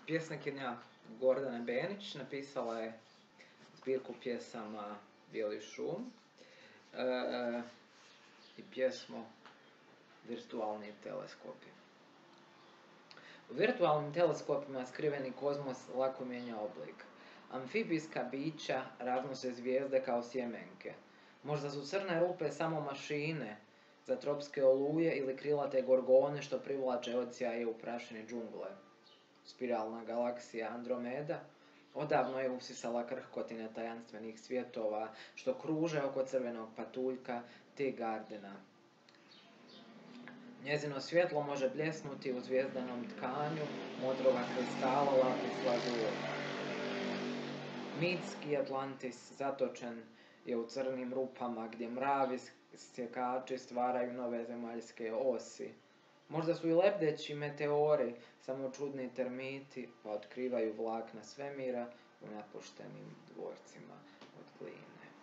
Pjesnikinja Gordana Benić napisala je zbirku pjesama Bijeli šum i pjesmu Virtualni teleskopi. U virtualnim teleskopima skriveni kozmos lako mijenja oblik. Amfibijska bića raznose zvijezde kao sjemenke. Možda su crne rupe samo mašine za tropske oluje ili krilate gorgone što privlače odsjaje u prašini džungle. Spiralna galaksija Andromeda odavno je usisala krhkotine tajanstvenih svjetova što kruže oko crvenog patuljka T. Gardena. Njezino svjetlo može bljesnuti u zvijezdanom tkanju modroga kristala lapis lazuli. Mitski Atlantis zatočen je u crnim rupama gdje mravi sjekači stvaraju nove zemaljske osi. Možda su i lebdeći meteori samo čudni termiti pa otkrivaju vlakna svemira u napuštenim dvorcima od gline.